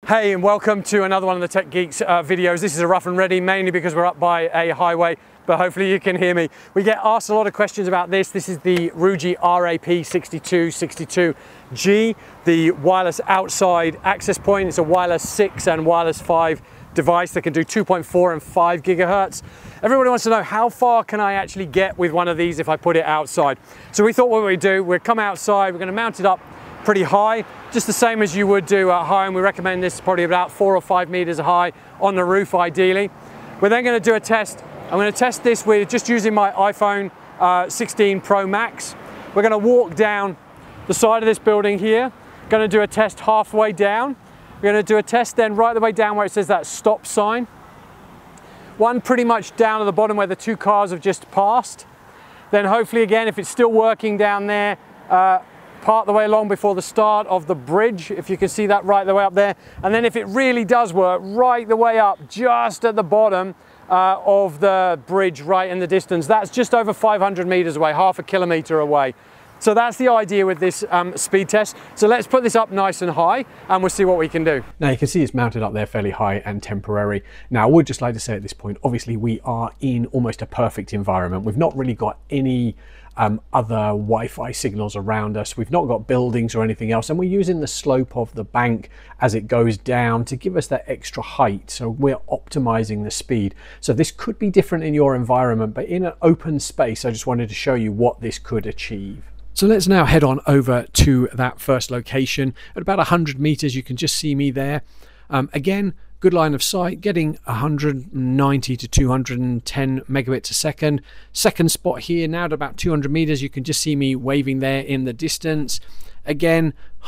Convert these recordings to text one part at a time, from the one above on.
Hey, and welcome to another one of the Tech Geeks videos. This is a rough and ready, mainly because we're up by a highway, but hopefully you can hear me. We get asked a lot of questions about this. This is the Ruijie RAP6262-G, the wireless outside access point. It's a wireless 6 and wireless 5 device that can do 2.4 and 5 gigahertz. Everybody wants to know, how far can I actually get with one of these if I put it outside? So we thought what we'd do, we'd come outside, we're going to mount it up pretty high, just the same as you would do at home. We recommend this probably about 4 or 5 meters high on the roof ideally. We're then going to do a test. I'm going to test this with just using my iPhone 16 Pro Max. We're going to walk down the side of this building here, going to do a test halfway down. We're going to do a test then right the way down where it says that stop sign. One pretty much down at the bottom where the two cars have just passed. Then hopefully again, if it's still working down there, part the way along before the start of the bridge, if you can see that right the way up there. And then if it really does work, right the way up just at the bottom of the bridge, right in the distance. That's just over 500 meters away, half a kilometer away. So that's the idea with this speed test. So let's put this up nice and high and we'll see what we can do. Now you can see it's mounted up there fairly high and temporary. Now I would just like to say at this point, obviously we are in almost a perfect environment. We've not really got any other Wi-Fi signals around us. We've not got buildings or anything else, and we're using the slope of the bank as it goes down to give us that extra height. So we're optimizing the speed. So this could be different in your environment, but in an open space, I just wanted to show you what this could achieve. So let's now head on over to that first location. At about 100 meters, you can just see me there. Again, good line of sight, getting 190 to 210 megabits a second. Second spot here, now at about 200 meters, you can just see me waving there in the distance. Again,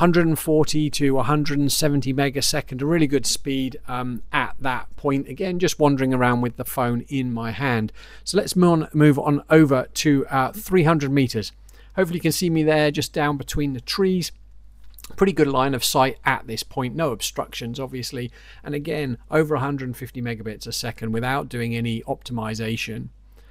140 to 170 megasecond, a really good speed at that point. Again, just wandering around with the phone in my hand. So let's move on over to 300 meters. Hopefully you can see me there just down between the trees. Pretty good line of sight at this point, no obstructions obviously, and again over 150 megabits a second without doing any optimization.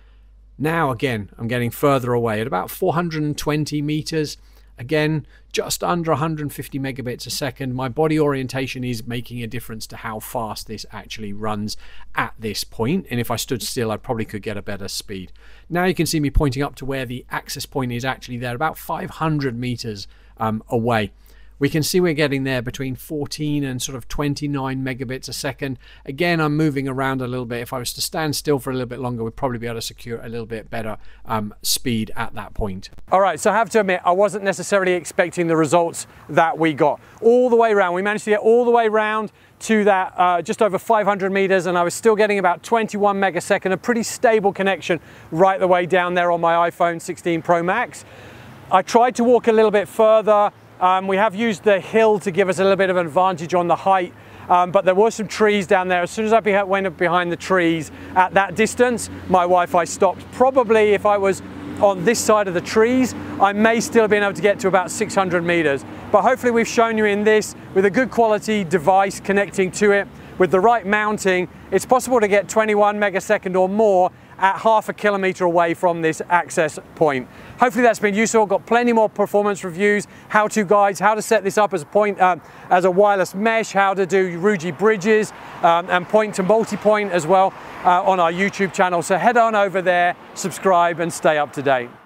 Now again I'm getting further away at about 420 meters, again just under 150 megabits a second. My body orientation is making a difference to how fast this actually runs at this point, and if I stood still I probably could get a better speed. Now you can see me pointing up to where the access point is actually there, about 500 meters away. We can see we're getting there between 14 and sort of 29 megabits a second. Again, I'm moving around a little bit. If I was to stand still for a little bit longer, we'd probably be able to secure a little bit better speed at that point. All right, so I have to admit, I wasn't necessarily expecting the results that we got. All the way around, we managed to get all the way around to that just over 500 meters, and I was still getting about 21 megasecond, a pretty stable connection right the way down there on my iPhone 16 Pro Max. I tried to walk a little bit further. We have used the hill to give us a little bit of an advantage on the height, but there were some trees down there. As soon as I went up behind the trees at that distance, my Wi-Fi stopped. Probably if I was on this side of the trees, I may still have been able to get to about 600 meters. But hopefully we've shown you in this, with a good quality device connecting to it, with the right mounting, it's possible to get 21 megasecond or more at half a kilometer away from this access point. Hopefully that's been useful. Got plenty more performance reviews, how-to guides, how to set this up as a wireless mesh, how to do Ruijie bridges and point to multi-point as well on our YouTube channel. So head on over there, subscribe and stay up to date.